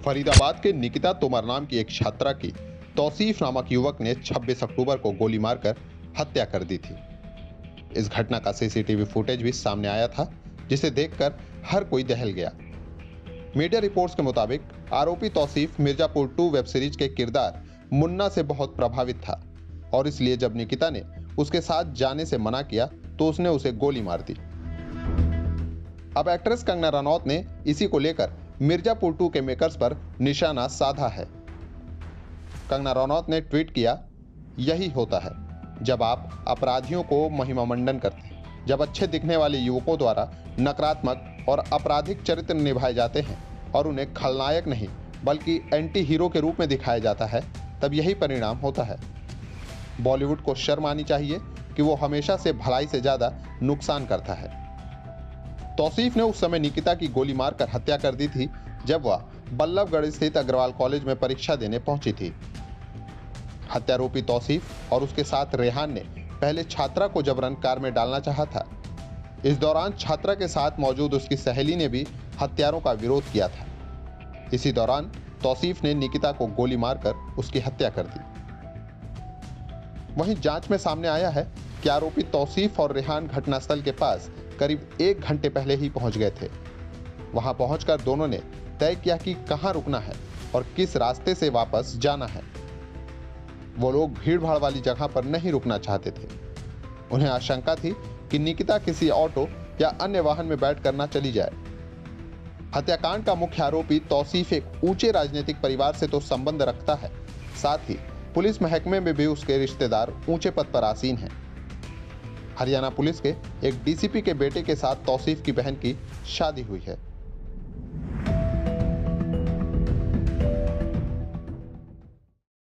फरीदाबाद के निकिता तोमर नाम की एक छात्रा की तौसीफ नामक युवक ने 26 अक्टूबर को गोली मारकर हत्या कर दी थी। इस घटना का सीसीटीवी फुटेज भी सामने आया था, जिसे देखकर हर कोई दहल गया। मीडिया रिपोर्ट्स के मुताबिक आरोपी तौसीफ मिर्जापुर 2 वेब सीरीज के किरदार मुन्ना से बहुत प्रभावित था और इसलिए जब निकिता ने उसके साथ जाने से मना किया तो उसने उसे गोली मार दी। अब एक्ट्रेस कंगना रनौत ने इसी को लेकर मिर्जापुर 2 के मेकर्स पर निशाना साधा है। कंगना रनौत ने ट्वीट किया, यही होता है जब आप अपराधियों को महिमा मंडन करते हैं। जब अच्छे दिखने वाले युवकों द्वारा नकारात्मक और आपराधिक चरित्र निभाए जाते हैं और उन्हें खलनायक नहीं बल्कि एंटी हीरो के रूप में दिखाया जाता है, तब यही परिणाम होता है। बॉलीवुड को शर्म आनी चाहिए कि वो हमेशा से भलाई से ज्यादा नुकसान करता है। तौसीफ ने उस समय निकिता की गोली मारकर हत्या कर दी थी जब वह बल्लभगढ़ स्थित अग्रवाल कॉलेज में परीक्षा देने पहुंची थी। हत्यारोपी तौसीफ और उसके साथ रेहान ने पहले छात्रा को जबरन कार में डालना चाहा था। इस दौरान छात्रा के साथ मौजूद उसकी सहेली ने भी हत्यारों का विरोध किया था। इसी दौरान तौसीफ ने निकिता को गोली मारकर उसकी हत्या कर दी। वहीं जांच में सामने आया है कि आरोपी तौसीफ और रेहान घटनास्थल के पास करीब 1 घंटे पहले ही पहुंच गए थे। वहां पहुंचकर दोनों ने तय किया कि कहां रुकना है और किस रास्ते से वापस जाना है। वो लोग भीड़भाड़ वाली जगह पर नहीं रुकना चाहते थे। उन्हें आशंका थी कि निकिता किसी ऑटो या अन्य वाहन में बैठ कर ना चली जाए। हत्याकांड का मुख्य आरोपी तौसीफ एक ऊंचे राजनीतिक परिवार से तो संबंध रखता है, साथ ही पुलिस महकमे में भी उसके रिश्तेदार ऊंचे पद पर आसीन हैं। हरियाणा पुलिस के एक डीसीपी के बेटे के साथ तौसीफ की बहन की शादी हुई है।